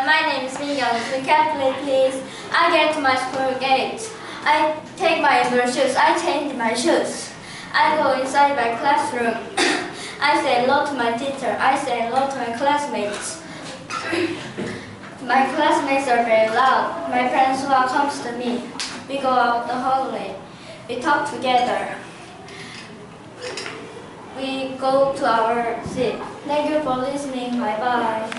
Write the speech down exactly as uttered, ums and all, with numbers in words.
my name is Miguel. The calculate, please. I get to my school gate. I take my indoor shoes. I change my shoes. I go inside my classroom. I say hello to my teacher. I say hello to my classmates. My classmates are very loud. My parents welcome to me. We go out the hallway. We talk together. We go to our seat. Thank you for listening. Bye bye.